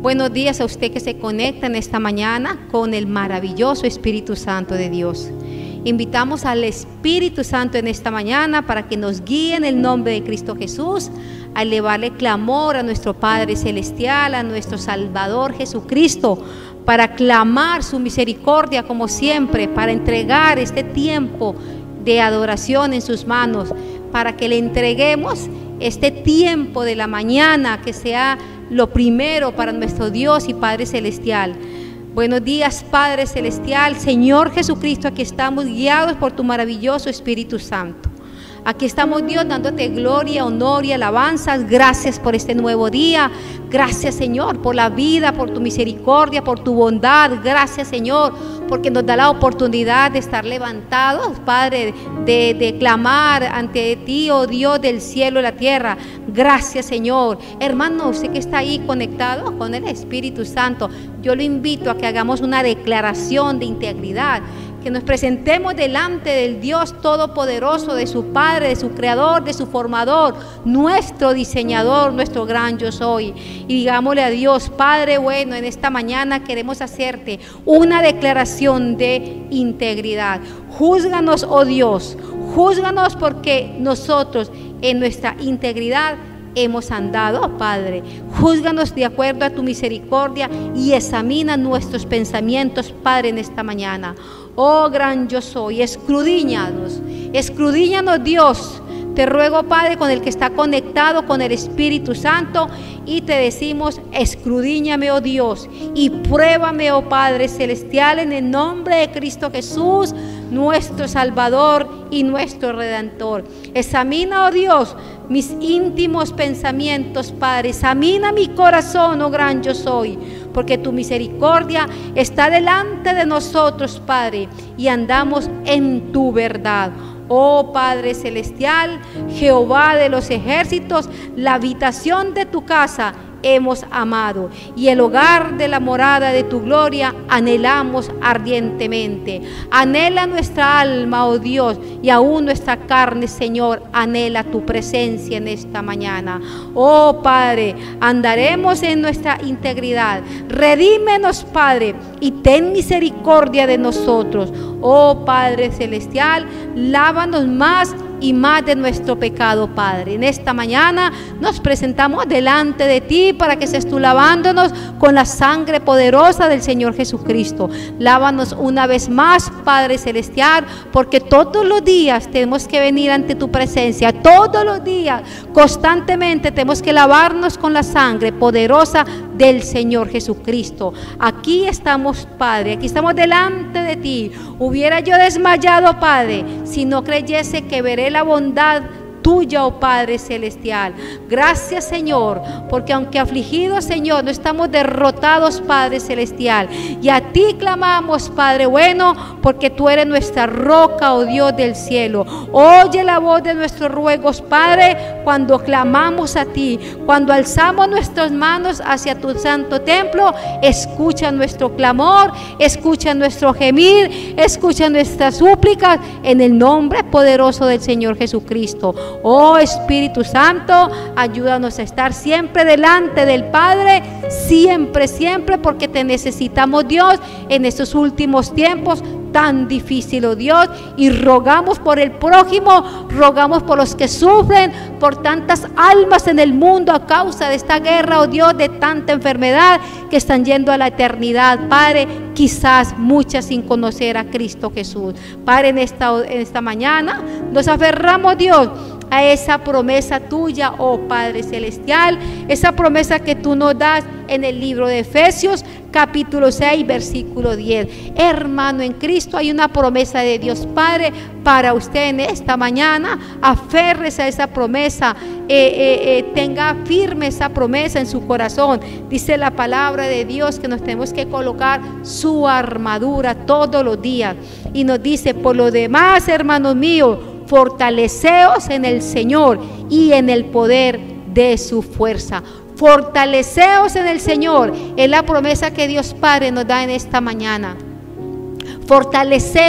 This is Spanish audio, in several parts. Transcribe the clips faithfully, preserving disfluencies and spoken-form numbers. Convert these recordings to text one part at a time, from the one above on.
Buenos días a usted que se conecta en esta mañana con el maravilloso Espíritu Santo de Dios. Invitamos al Espíritu Santo en esta mañana para que nos guíe en el nombre de Cristo Jesús, a elevarle clamor a nuestro Padre Celestial, a nuestro Salvador Jesucristo, para clamar su misericordia como siempre, para entregar este tiempo de adoración en sus manos, para que le entreguemos este tiempo de la mañana, que sea lo primero para nuestro Dios y Padre Celestial. Buenos días, Padre Celestial, Señor Jesucristo, aquí estamos guiados por tu maravilloso Espíritu Santo. Aquí estamos, Dios, dándote gloria, honor y alabanzas. Gracias por este nuevo día. Gracias, Señor, por la vida, por tu misericordia, por tu bondad. Gracias, Señor, porque nos da la oportunidad de estar levantados, Padre, de, de clamar ante ti, oh Dios del cielo y la tierra. Gracias, Señor. Hermano, usted que está ahí conectado con el Espíritu Santo, yo lo invito a que hagamos una declaración de integridad, que nos presentemos delante del Dios Todopoderoso, de su Padre, de su Creador, de su Formador, nuestro Diseñador, nuestro gran yo soy. Y digámosle a Dios: Padre bueno, en esta mañana queremos hacerte una declaración de integridad. Júzganos, oh Dios, júzganos, porque nosotros en nuestra integridad hemos andado, Padre. Júzganos de acuerdo a tu misericordia y examina nuestros pensamientos, Padre, en esta mañana. Oh gran yo soy, escudriñanos, escudriñanos, Dios. Te ruego, Padre, con el que está conectado con el Espíritu Santo, y te decimos: escudriñame, oh Dios, y pruébame, oh Padre Celestial, en el nombre de Cristo Jesús, nuestro Salvador y nuestro Redentor. Examina, oh Dios, mis íntimos pensamientos, Padre. Examina mi corazón, oh gran yo soy, porque tu misericordia está delante de nosotros, Padre, y andamos en tu verdad. Oh Padre Celestial, Jehová de los ejércitos, la habitación de tu casa hemos amado, y el hogar de la morada de tu gloria anhelamos ardientemente. Anhela nuestra alma, oh Dios, y aún nuestra carne, Señor, anhela tu presencia en esta mañana. Oh Padre, andaremos en nuestra integridad. Redímenos, Padre, y ten misericordia de nosotros. Oh Padre Celestial, lávanos más y más de nuestro pecado, Padre. En esta mañana nos presentamos delante de ti para que seas tú lavándonos con la sangre poderosa del Señor Jesucristo. Lávanos una vez más, Padre Celestial, porque todos los días tenemos que venir ante tu presencia. Todos los días, constantemente, tenemos que lavarnos con la sangre poderosa del Señor Jesucristo. Aquí estamos, Padre, aquí estamos delante de ti. Hubiera yo desmayado, Padre, si no creyese que veré la bondad tuya, oh Padre Celestial. Gracias, Señor, porque aunque afligidos, Señor, no estamos derrotados, Padre Celestial, y a ti clamamos, Padre bueno, porque tú eres nuestra roca, oh Dios del cielo. Oye la voz de nuestros ruegos, Padre, cuando clamamos a ti, cuando alzamos nuestras manos hacia tu santo templo. Escucha nuestro clamor, escucha nuestro gemir, escucha nuestras súplicas en el nombre poderoso del Señor Jesucristo. Oh Espíritu Santo, ayúdanos a estar siempre delante del Padre, siempre, siempre, porque te necesitamos, Dios, en estos últimos tiempos tan difícil, oh Dios, y rogamos por el prójimo, rogamos por los que sufren, por tantas almas en el mundo a causa de esta guerra, oh Dios, de tanta enfermedad, que están yendo a la eternidad, Padre, quizás muchas sin conocer a Cristo Jesús. Padre, en esta, en esta mañana nos aferramos, Dios, a esa promesa tuya, oh Padre Celestial, esa promesa que tú nos das en el libro de Efesios capítulo seis versículo diez. Hermano, en Cristo hay una promesa de Dios Padre para usted en esta mañana. Aférrese a esa promesa, eh, eh, eh, tenga firme esa promesa en su corazón. Dice la palabra de Dios que nos tenemos que colocar su armadura todos los días, y nos dice: por lo demás, hermanos míos, fortaleceos en el Señor y en el poder de su fuerza. Fortaleceos en el Señor, es la promesa que Dios Padre nos da en esta mañana. Fortaleceos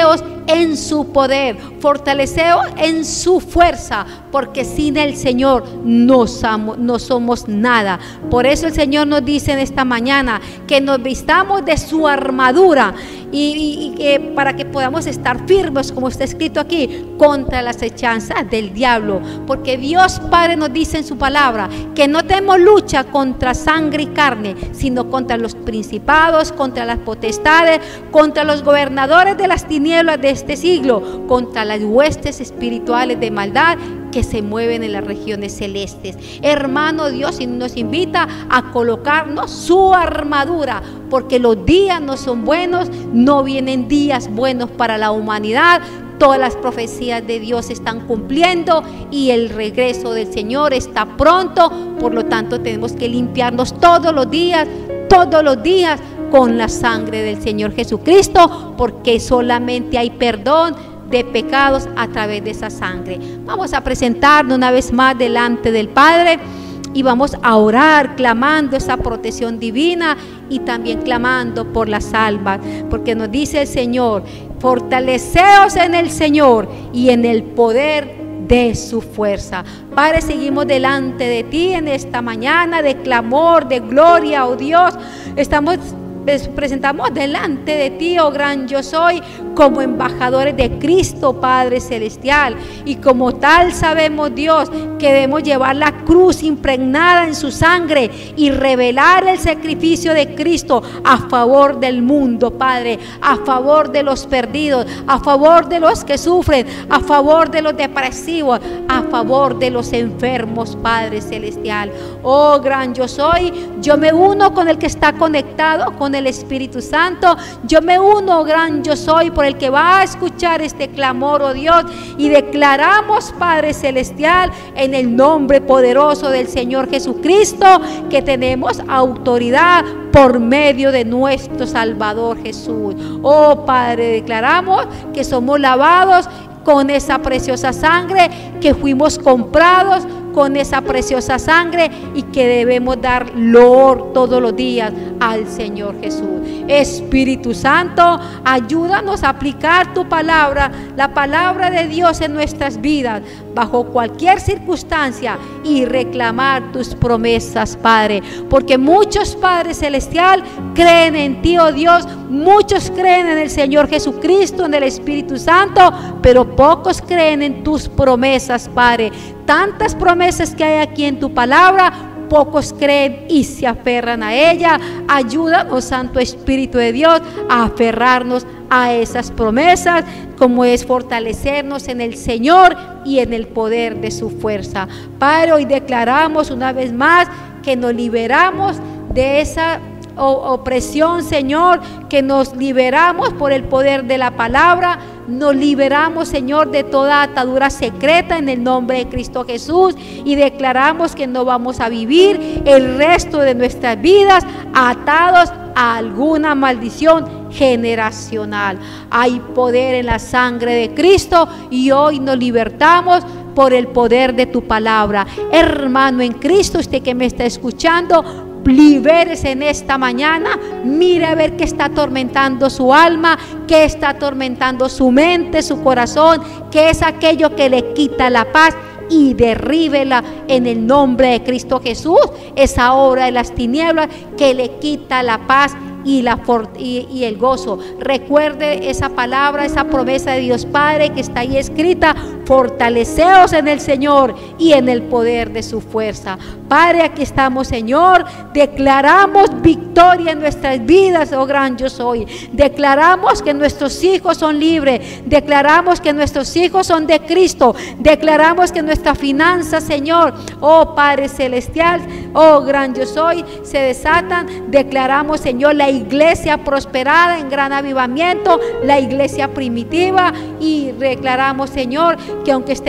en su poder, fortaleceos en su fuerza, porque sin el Señor no somos, no somos nada. Por eso el Señor nos dice en esta mañana que nos vistamos de su armadura y, y, y que para que podamos estar firmes, como está escrito aquí, contra las hechanzas del diablo, porque Dios Padre nos dice en su palabra que no tenemos lucha contra sangre y carne, sino contra los principados, contra las potestades, contra los gobernadores de las tinieblas de este siglo, contra las huestes espirituales de maldad que se mueven en las regiones celestes. Hermano, Dios nos invita a colocarnos su armadura, porque los días no son buenos, no vienen días buenos para la humanidad. Todas las profecías de Dios se están cumpliendo y el regreso del Señor está pronto. Por lo tanto, tenemos que limpiarnos todos los días, todos los días con la sangre del Señor Jesucristo, porque solamente hay perdón de pecados a través de esa sangre. Vamos a presentarnos una vez más delante del Padre y vamos a orar clamando esa protección divina y también clamando por las almas, porque nos dice el Señor: fortaleceos en el Señor y en el poder de su fuerza. Padre, seguimos delante de ti en esta mañana de clamor, de gloria, oh Dios. Estamos presentamos delante de ti, oh gran yo soy, como embajadores de Cristo, Padre celestial, y como tal sabemos, Dios, que debemos llevar la cruz impregnada en su sangre y revelar el sacrificio de Cristo a favor del mundo, Padre, a favor de los perdidos, a favor de los que sufren, a favor de los depresivos, a favor de los enfermos, Padre celestial. Oh gran yo soy, yo me uno con el que está conectado con el Espíritu Santo. Yo me uno, gran yo soy, por el que va a escuchar este clamor, oh Dios, y declaramos, Padre celestial, en el nombre poderoso del Señor Jesucristo, que tenemos autoridad por medio de nuestro Salvador Jesús. Oh Padre, declaramos que somos lavados con esa preciosa sangre, que fuimos comprados con esa preciosa sangre y que debemos dar loor todos los días al Señor Jesús. Espíritu Santo, ayúdanos a aplicar tu palabra, la palabra de Dios en nuestras vidas, bajo cualquier circunstancia, y reclamar tus promesas, Padre, porque muchos, Padre celestial, creen en ti, oh Dios, muchos creen en el Señor Jesucristo, en el Espíritu Santo, pero pocos creen en tus promesas, Padre. Tantas promesas que hay aquí en tu palabra, pocos creen y se aferran a ella. Ayúdanos, Santo Espíritu de Dios, a aferrarnos a esas promesas, como es fortalecernos en el Señor y en el poder de su fuerza. Padre, hoy declaramos una vez más que nos liberamos de esa opresión, Señor, que nos liberamos por el poder de la palabra. Nos liberamos, Señor, de toda atadura secreta en el nombre de Cristo Jesús, y declaramos que no vamos a vivir el resto de nuestras vidas atados a alguna maldición generacional. Hay poder en la sangre de Cristo y hoy nos libertamos por el poder de tu palabra. Hermano en Cristo, usted que me está escuchando, libérese en esta mañana. Mire a ver qué está atormentando su alma, qué está atormentando su mente, su corazón, qué es aquello que le quita la paz, y derríbela en el nombre de Cristo Jesús. Esa obra de las tinieblas que le quita la paz y, la y, y el gozo. Recuerde esa palabra, esa promesa de Dios Padre que está ahí escrita: fortaleceos en el Señor y en el poder de su fuerza. Padre, aquí estamos, Señor, declaramos victoria en nuestras vidas, oh gran yo soy. Declaramos que nuestros hijos son libres, declaramos que nuestros hijos son de Cristo, declaramos que nuestras finanzas, Señor, oh Padre celestial, oh gran yo soy, se desatan. Declaramos, Señor, la iglesia prosperada en gran avivamiento, la iglesia primitiva, y declaramos, Señor, que aunque estemos luchando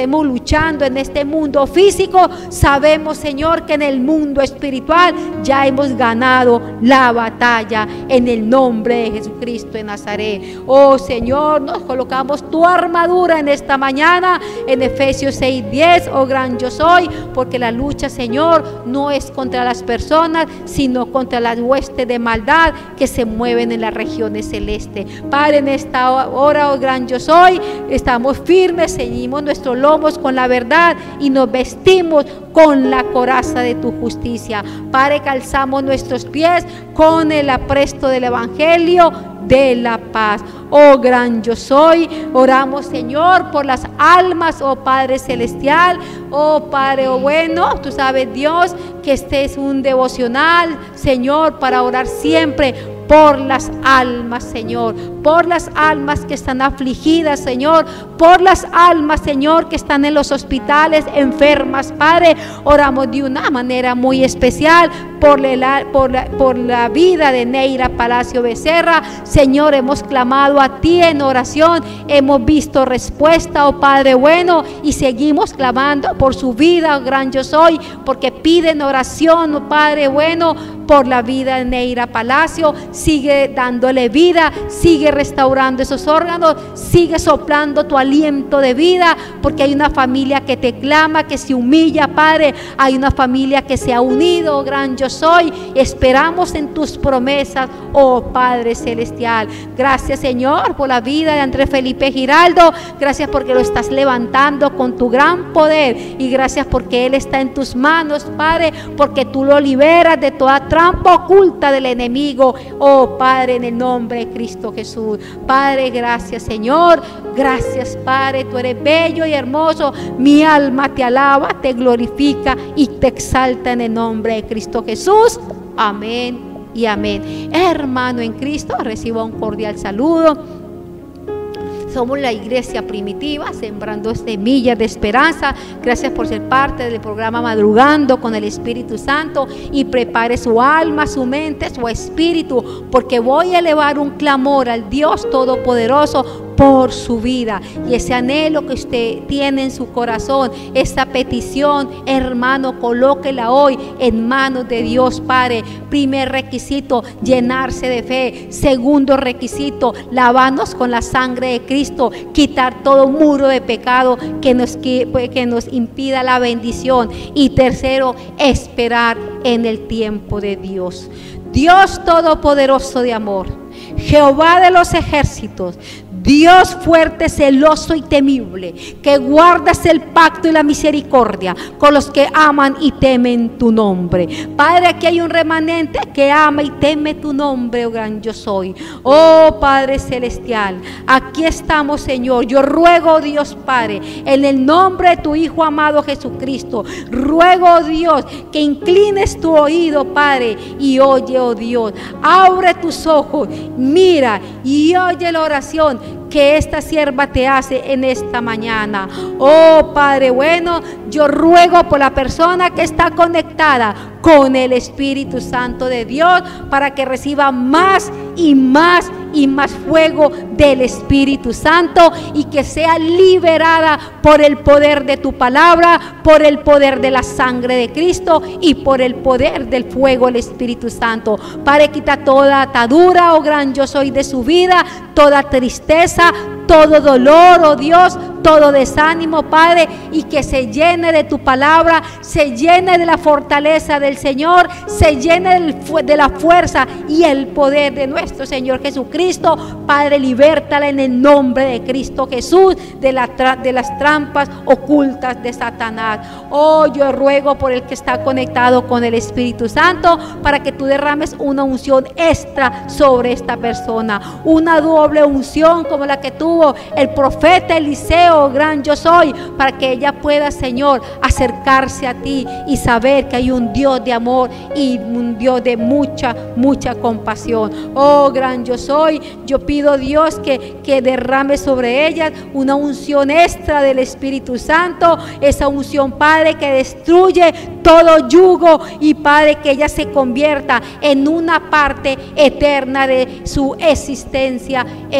luchando en este mundo físico, sabemos, Señor, que en el mundo espiritual ya hemos ganado la batalla en el nombre de Jesucristo de Nazaret. Oh Señor, nos colocamos tu armadura en esta mañana en Efesios seis diez, oh gran yo soy, porque la lucha, Señor, no es contra las personas, sino contra las huestes de maldad que se mueven en las regiones celestes. Padre, en esta hora, oh gran yo soy, estamos firmes, ceñimos nuestros lomos con la verdad y nos vestimos con la coraza de tu justicia. Padre, calzamos nuestros pies con el apresto del evangelio de la paz. Oh gran yo soy, oramos, Señor, por las almas, oh Padre celestial, oh Padre, oh bueno, tú sabes, Dios, que este es un devocional, Señor, para orar siempre por las almas, Señor, por las almas que están afligidas, Señor, por las almas, Señor, que están en los hospitales enfermas. Padre, oramos de una manera muy especial por la, por la, por la vida de Neira Palacio Becerra. Señor, hemos clamado a ti en oración, hemos visto respuesta, oh Padre bueno, y seguimos clamando por su vida, oh gran yo soy, porque piden oración, oh Padre bueno, por la vida de Neira Palacio. Sigue dándole vida, sigue restaurando esos órganos, sigue soplando tu aliento de vida, porque hay una familia que te clama, que se humilla, Padre. Hay una familia que se ha unido, oh gran yo soy. Esperamos en tus promesas, oh Padre celestial. Gracias, Señor, por la vida de Andrés Felipe Giraldo. Gracias porque lo estás levantando con tu gran poder, y gracias porque él está en tus manos, Padre, porque tú lo liberas de toda trampa oculta del enemigo, oh Padre, en el nombre de Cristo Jesús. Padre, gracias, Señor, gracias, Padre, tú eres bello y hermoso. Mi alma te alaba, te glorifica y te exalta en el nombre de Cristo Jesús. Amén y amén. Hermano en Cristo, reciba un cordial saludo. Somos la iglesia primitiva, sembrando semillas de esperanza. Gracias por ser parte del programa Madrugando con el Espíritu Santo, y prepare su alma, su mente, su espíritu, porque voy a elevar un clamor al Dios Todopoderoso por su vida, y ese anhelo que usted tiene en su corazón, esa petición, hermano, colóquela hoy en manos de Dios Padre. Primer requisito, llenarse de fe. Segundo requisito, lavarnos con la sangre de Cristo, quitar todo muro de pecado que nos, que, que nos impida la bendición. Y tercero, esperar en el tiempo de Dios. Dios Todopoderoso de amor, Jehová de los ejércitos, Dios fuerte, celoso y temible, que guardas el pacto y la misericordia con los que aman y temen tu nombre. Padre, aquí hay un remanente que ama y teme tu nombre, oh gran yo soy. Oh Padre celestial, aquí estamos, Señor. Yo ruego, Dios Padre, en el nombre de tu Hijo amado Jesucristo, ruego, Dios, que inclines tu oído, Padre, y oye, oh Dios, abre tus ojos, mira y oye la oración que esta sierva te hace en esta mañana. Oh Padre bueno, yo ruego por la persona que está conectada con el Espíritu Santo de Dios, para que reciba más y más y más fuego del Espíritu Santo, y que sea liberada por el poder de tu palabra, por el poder de la sangre de Cristo y por el poder del fuego del Espíritu Santo. Padre, quita toda atadura, oh gran yo soy, de su vida, toda tristeza, todo dolor, oh Dios, todo desánimo, Padre, y que se llene de tu palabra, se llene de la fortaleza del Señor, se llene de la fuerza y el poder de nuestro Señor Jesucristo. Padre, libértala en el nombre de Cristo Jesús de, la de las trampas ocultas de Satanás. Oh, yo ruego por el que está conectado con el Espíritu Santo, para que tú derrames una unción extra sobre esta persona, una doble unción como la que tuvo el profeta Eliseo, gran yo soy, para que ella pueda, Señor, acercarse a ti y saber que hay un Dios de amor y un Dios de mucha, mucha compasión. Oh gran yo soy, yo pido, Dios, que, que derrame sobre ellas una unción extra del Espíritu Santo, esa unción, Padre, que destruye todo yugo, y Padre, que ella se convierta en una parte eterna de su existencia espiritual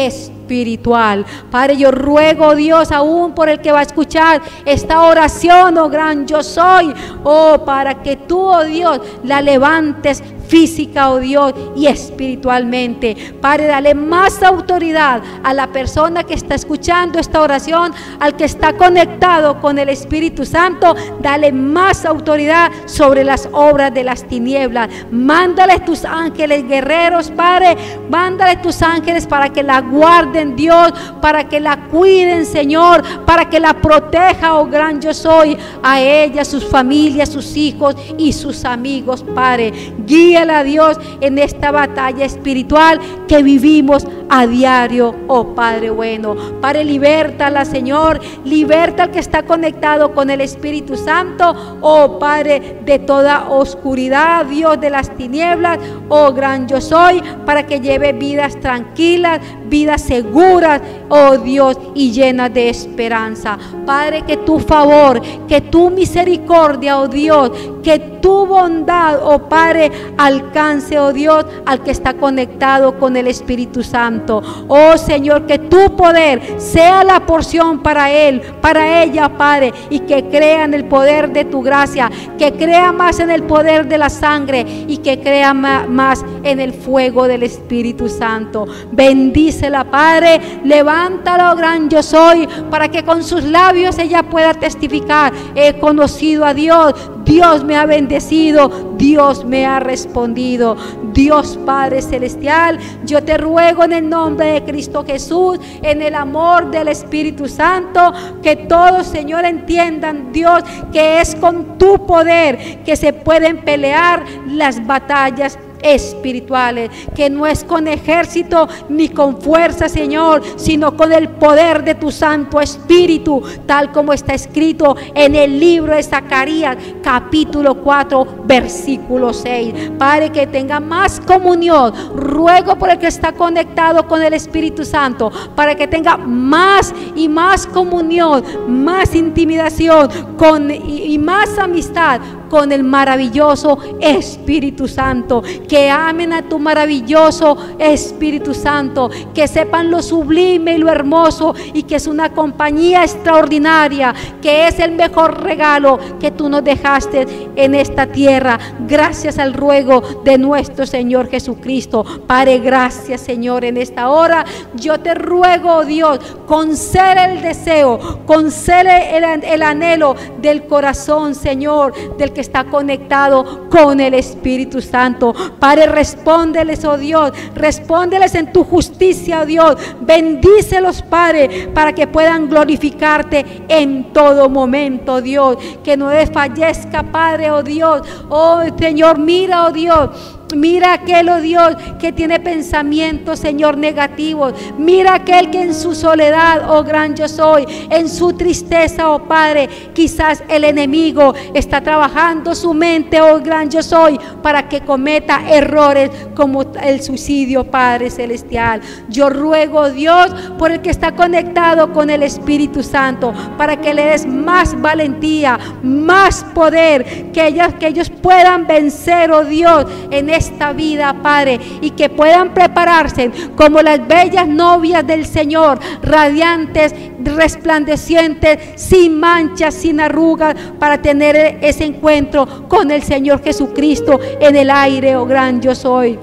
espiritual. Padre, yo ruego, Dios, aún por el que va a escuchar esta oración, oh gran yo soy, oh, para que tú, oh Dios, la levantes física, oh Dios, y espiritualmente. Padre, dale más autoridad a la persona que está escuchando esta oración, al que está conectado con el Espíritu Santo. Dale más autoridad sobre las obras de las tinieblas. Mándale tus ángeles guerreros, Padre. Mándale tus ángeles para que la guarden, Dios, para que la cuiden, Señor, para que la proteja, oh gran yo soy, a ella, sus familias, sus hijos y sus amigos, Padre. Guía a Dios en esta batalla espiritual que vivimos a diario, oh Padre bueno. Padre, libértala, Señor, liberta al que está conectado con el Espíritu Santo, oh Padre, de toda oscuridad, Dios, de las tinieblas, oh gran yo soy, para que lleve vidas tranquilas, vidas seguras, oh Dios, y llenas de esperanza. Padre, que tu favor, que tu misericordia, oh Dios, que tu bondad, oh Padre, alcance, oh Dios, al que está conectado con el Espíritu Santo. Oh Señor, que tu poder sea la porción para él, para ella, Padre, y que crea en el poder de tu gracia, que crea más en el poder de la sangre y que crea más en el fuego del Espíritu Santo. Bendícela, Padre, levántala, oh gran yo soy, para que con sus labios ella pueda testificar: he conocido a Dios, Dios me ha bendecido, Dios me ha respondido. Dios Padre Celestial, yo te ruego en el nombre de Cristo Jesús, en el amor del Espíritu Santo, que todos, Señor, entiendan, Dios, que es con tu poder que se pueden pelear las batallas espirituales, que no es con ejército ni con fuerza, Señor, sino con el poder de tu Santo Espíritu, tal como está escrito en el libro de Zacarías capítulo cuatro versículo seis. Padre, que tenga más comunión, ruego por el que está conectado con el Espíritu Santo, para que tenga más y más comunión, más intimidación con, y, y más amistad con el maravilloso Espíritu Santo. Que amen a tu maravilloso Espíritu Santo, que sepan lo sublime y lo hermoso, y que es una compañía extraordinaria, que es el mejor regalo que tú nos dejaste en esta tierra, gracias al ruego de nuestro Señor Jesucristo. Padre, gracias, Señor, en esta hora yo te ruego, oh Dios, concede el deseo, concede el, el anhelo del corazón, Señor, del que está conectado con el Espíritu Santo. Padre, respóndeles, oh Dios, respóndeles en tu justicia, oh Dios. Bendícelos, Padre, para que puedan glorificarte en todo momento, Dios. Que no desfallezca, Padre, oh Dios. Oh Señor, mira, oh Dios. Mira aquel, oh Dios, que tiene pensamientos, Señor, negativos. Mira aquel que en su soledad, oh gran yo soy, en su tristeza, oh Padre, quizás el enemigo está trabajando su mente, oh gran yo soy, para que cometa errores como el suicidio, Padre Celestial. Yo ruego, Dios, por el que está conectado con el Espíritu Santo, para que le des más valentía, más poder, que ellos, que ellos puedan vencer, oh Dios, en esta vida, Padre, y que puedan prepararse como las bellas novias del Señor, radiantes, resplandecientes, sin manchas, sin arrugas, para tener ese encuentro con el Señor Jesucristo en el aire, oh gran yo soy.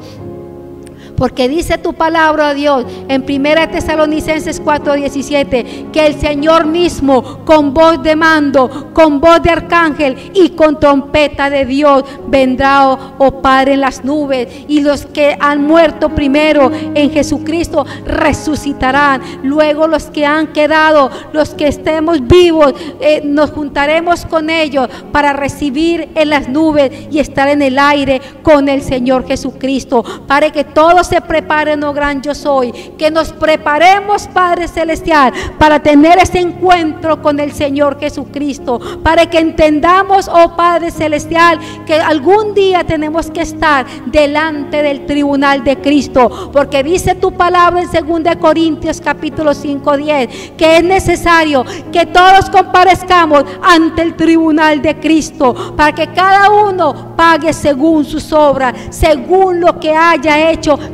Porque dice tu palabra, oh Dios, en primera Tesalonicenses cuatro diecisiete, que el Señor mismo, con voz de mando, con voz de arcángel y con trompeta de Dios, vendrá, oh, oh Padre, en las nubes, y los que han muerto primero en Jesucristo resucitarán. Luego los que han quedado, los que estemos vivos, eh, nos juntaremos con ellos para recibir en las nubes y estar en el aire con el Señor Jesucristo. Para que todos se preparen, oh gran yo soy, que nos preparemos, Padre Celestial, para tener ese encuentro con el Señor Jesucristo, para que entendamos, oh Padre Celestial, que algún día tenemos que estar delante del tribunal de Cristo, porque dice tu palabra en segunda Corintios capítulo cinco diez, que es necesario que todos comparezcamos ante el tribunal de Cristo, para que cada uno pague según sus obras, según lo que haya hecho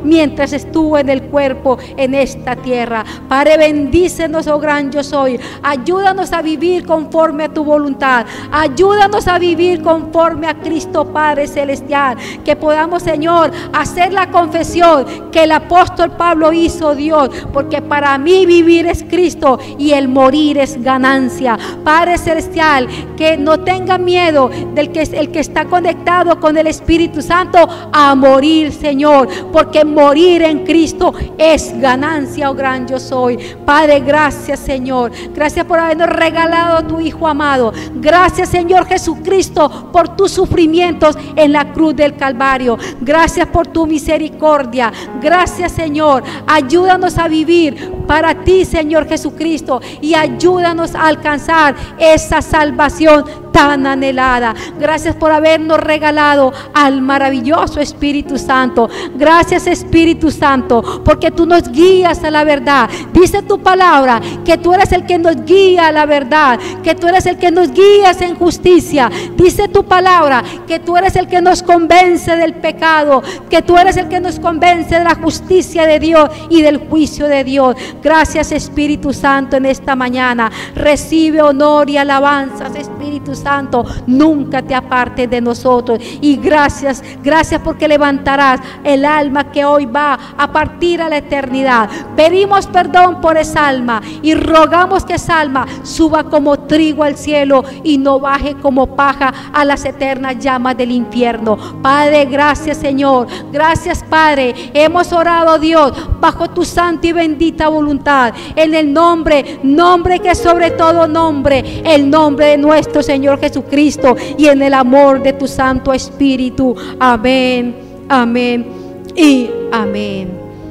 mientras estuvo en el cuerpo en esta tierra. Padre, bendícenos, oh gran yo soy. Ayúdanos a vivir conforme a tu voluntad. Ayúdanos a vivir conforme a Cristo Padre Celestial. Que podamos, Señor, hacer la confesión que el apóstol Pablo hizo, Dios, porque para mí vivir es Cristo y el morir es ganancia. Padre Celestial, que no tenga miedo del que, el que está conectado con el Espíritu Santo a morir, Señor, porque morir en Cristo es ganancia, oh gran yo soy. Padre, gracias, Señor. Gracias por habernos regalado a tu Hijo amado. Gracias, Señor Jesucristo, por tus sufrimientos en la cruz del Calvario. Gracias por tu misericordia. Gracias, Señor. Ayúdanos a vivir para ti, Señor Jesucristo, y ayúdanos a alcanzar esa salvación tan anhelada. Gracias por habernos regalado al maravilloso Espíritu Santo. Gracias, Espíritu Santo, porque tú nos guías a la verdad. Dice tu palabra que tú eres el que nos guía a la verdad, que tú eres el que nos guías en justicia. Dice tu palabra que tú eres el que nos convence del pecado, que tú eres el que nos convence de la justicia de Dios y del juicio de Dios. Gracias, Espíritu Santo, en esta mañana. Recibe honor y alabanzas, Espíritu Santo. Nunca te apartes de nosotros. Y gracias, gracias porque levantarás el alma que hoy va a partir a la eternidad. Pedimos perdón por esa alma y rogamos que esa alma suba como trigo al cielo y no baje como paja a las eternas llamas del infierno. Padre, gracias, Señor. Gracias, Padre. Hemos orado, Dios, bajo tu santa y bendita voluntad, en el nombre, nombre que sobre todo nombre, el nombre de nuestro Señor Jesucristo, y en el amor de tu Santo Espíritu. Amén, amén y amén.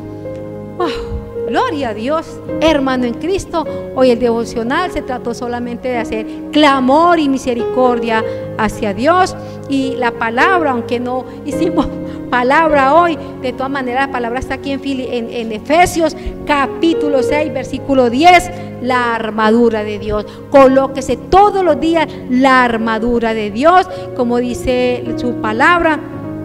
Wow, gloria a Dios, hermano en Cristo. Hoy el devocional se trató solamente de hacer clamor y misericordia hacia Dios, y la palabra, aunque no hicimos palabra hoy, de todas maneras la palabra está aquí en, en, en Efesios capítulo seis versículo diez. La armadura de Dios. Colóquese todos los días la armadura de Dios, como dice su palabra.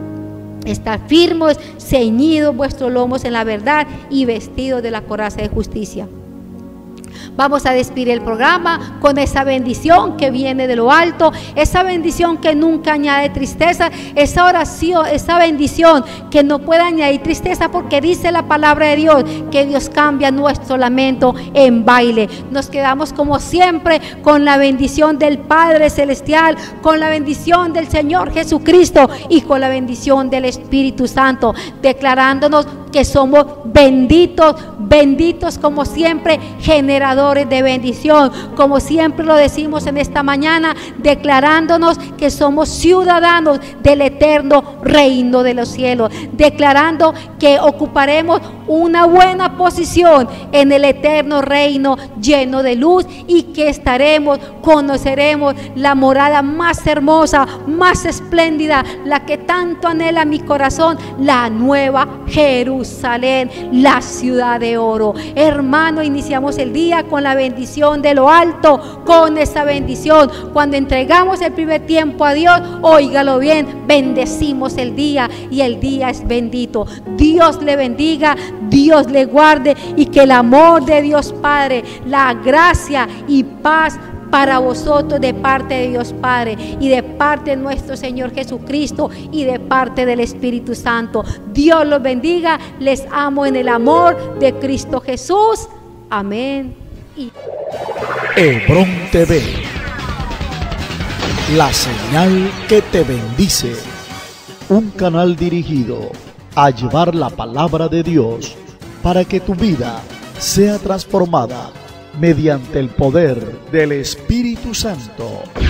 Está firmes, ceñidos vuestros lomos en la verdad y vestidos de la coraza de justicia. Vamos a despedir el programa con esa bendición que viene de lo alto, esa bendición que nunca añade tristeza, esa oración, esa bendición que no puede añadir tristeza, porque dice la palabra de Dios que Dios cambia nuestro lamento en baile. Nos quedamos como siempre con la bendición del Padre Celestial, con la bendición del Señor Jesucristo y con la bendición del Espíritu Santo, declarándonos que somos benditos, benditos como siempre, generadores de bendición, como siempre lo decimos en esta mañana, declarándonos que somos ciudadanos del eterno reino de los cielos, declarando que ocuparemos una buena posición en el eterno reino lleno de luz, y que estaremos, conoceremos la morada más hermosa, más espléndida, la que tanto anhela mi corazón, la nueva Jerusalén, la ciudad de oro. Hermano, iniciamos el día con la bendición de lo alto, con esa bendición. Cuando entregamos el primer tiempo a Dios, óigalo bien, bendecimos el día y el día es bendito. Dios le bendiga, Dios le guarde, y que el amor de Dios Padre, la gracia y paz para vosotros de parte de Dios Padre y de parte de nuestro Señor Jesucristo y de parte del Espíritu Santo. Dios los bendiga. Les amo en el amor de Cristo Jesús. Amén. Y... Hebrón T V, la señal que te bendice. Un canal dirigido a llevar la palabra de Dios para que tu vida sea transformada mediante el poder del Espíritu Santo.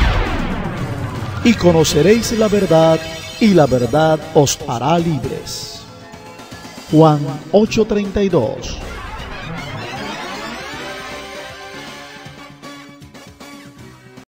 Y conoceréis la verdad, y la verdad os hará libres. Juan ocho treinta y dos.